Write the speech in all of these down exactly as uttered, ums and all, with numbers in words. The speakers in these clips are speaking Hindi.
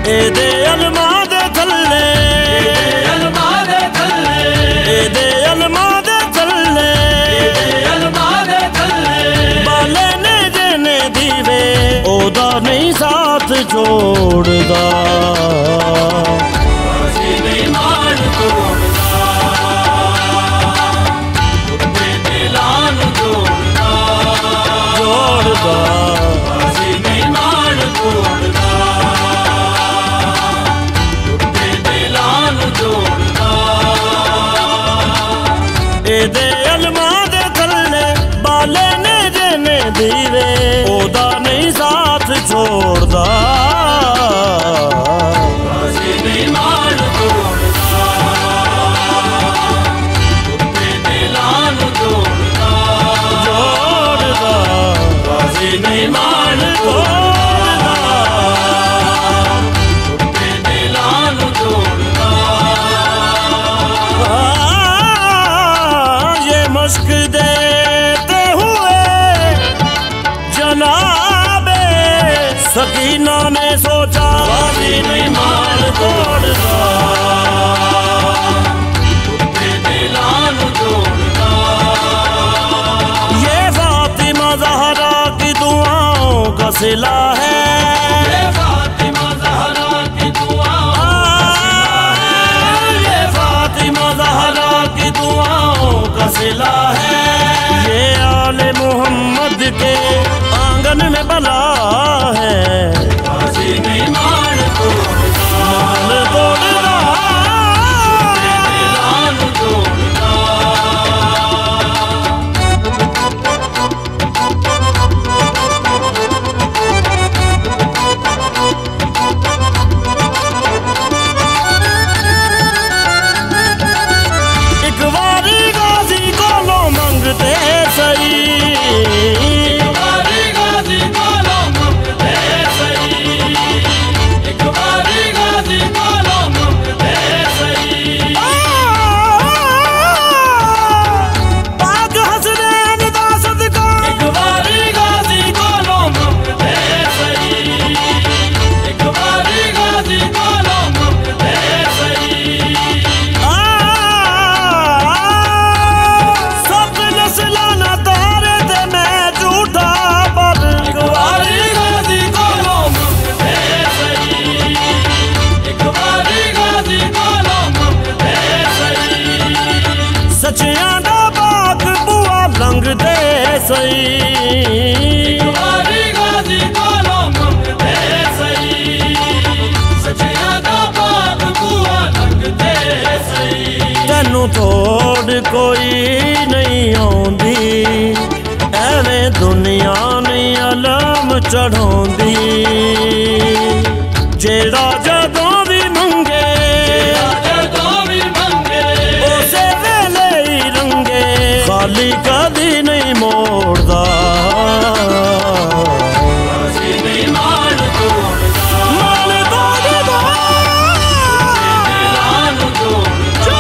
ਇਹਦੇ ਅਲਮਾਂ ਦੇ ਥੱਲੇ ਅਲਮਾਂ ਦੇ ਥੱਲੇ ਇਹਦੇ ਅਲਮਾਂ ਦੇ ਥੱਲੇ ਅਲਮਾਂ ਦੇ ਥੱਲੇ ਬਾਲੇ ਨੇ ਜਿਹਨੇ ਦੀਵੇ ਉਹਦਾ ਨਹੀਂ ਸਾਥ ਛੋੜਦਾ ਅਸੀਂ ਨਹੀਂ ਮਾਣ ਤੋੜਦਾ ਟੁੱਟੇ ਦਿਲਾਂ ਨੂੰ ਜੋੜਦਾ ਜੋੜਦਾ ਅਸੀਂ ਨਹੀਂ ਮਾਣ ਤੋੜਦਾ ਟੁੱਟੇ ਦਿਲਾਂ ਨੂੰ ਜੋੜਦਾ ਇਹਦੇ ਅਲਮਾਂ ਦੇ ਥੱਲੇ ਬਾਲੇ ਨੇ ਜਿਹਨੇ ਦੀਵੇ ਉਹਦਾ ਨਹੀਂ ਸਾਥ ਛੋੜਦਾ ਅਸੀਂ ਨਹੀਂ ਮਾਣ ਤੋੜਦਾ ਟੁੱਟੇ ਦਿਲਾਂ ਨੂੰ ਜੋੜਦਾ ਜੋੜਦਾ ਅਸੀਂ ਨਹੀਂ ਮਾਣ ਤੋੜਦਾ ਟੁੱਟੇ ਦਿਲਾਂ ਨੂੰ ਜੋੜਦਾ ਇਹ ਮਸ਼ਕ ਦੇਤੇ हुए जनाबे सकीना ने सोचा गाजी नहीं मान तोड़दा टूटे दिलां नूं जोड़दा ये फातिमा ज़हरा की दुआओं का सिला है ये फातिमा ज़हरा की दुआओं ये फातिमा ज़हरा की दुआओं का सिला है ये आले मोहम्मद के आंगन में बला है गाजी नहीं मान तोड़दा मान तोड़दा दिलां नूं जोड़दा एक वारी गाजी कोलों मंगते सही सचियां दा बाग बुआ लंघदे सही एक वारी गाजी कोलों मंगदे सही सचियां दा बाग बुआ लंघदे सही तैनू तोड़ कोई नहीं आउंदी एवें दुनिया नहीं अलम चढ़ाउंदी जेड़ा जदों भी मंगे खाली कदी नहीं मोड़दा ਅਸੀਂ ਨਹੀਂ ਮਾਣ ਤੋੜਦਾ ਮਾਣ ਤੋੜਦਾ ਦਿਲਾਂ ਨੂੰ ਜੋੜਦਾ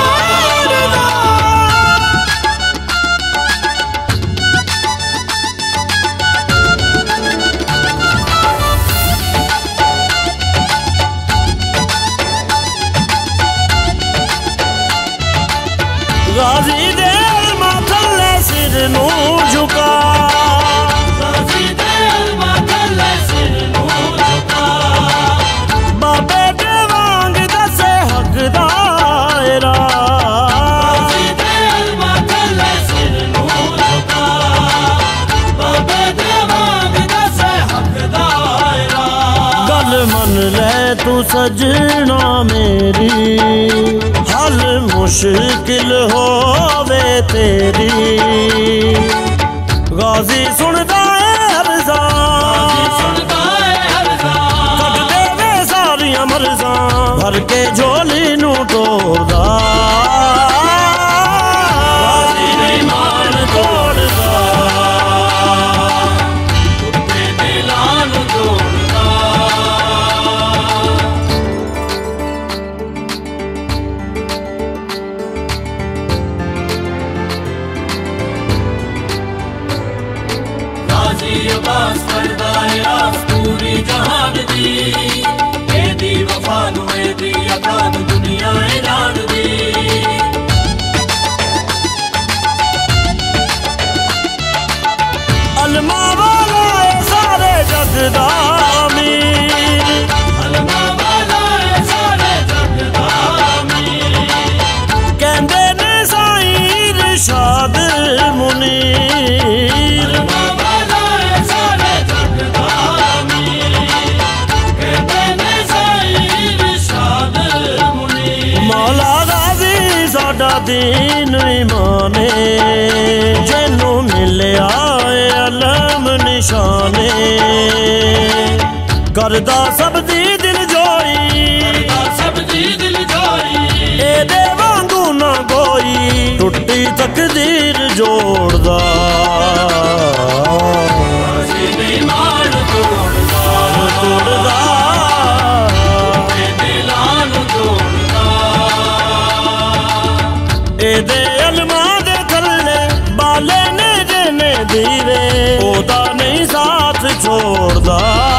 गाजी दे सिर नूं झुका गाजी दे अलमा थल्ले सिर नूं झुका बाबे दे वांग दसे हक दायरा गाजी दे अलमा थल्ले सिर नूं झुका बाबे दे वांग दसे हक दायरा गल मन ले तू सजना मेरी हल मुश्किल होवे तेरी गाजी सुनदा है हरज़ां कट देवे सारियां मरज़ां भर के झोली नूं टोरदा गाजी नहीं मान तोड़दा टुटे दिलां नूं जोड़दा दीन ईमाने जैनू मिलिया अलम निशाने करदा सब दी दिल जोई सब दी दिल जोई एदे वांगू ना कोई टुटी तकदीर जोड़दा एदे अलमा दे थल्ले बाले ने जेने दीवे ओदा नहीं साथ छोड़दा।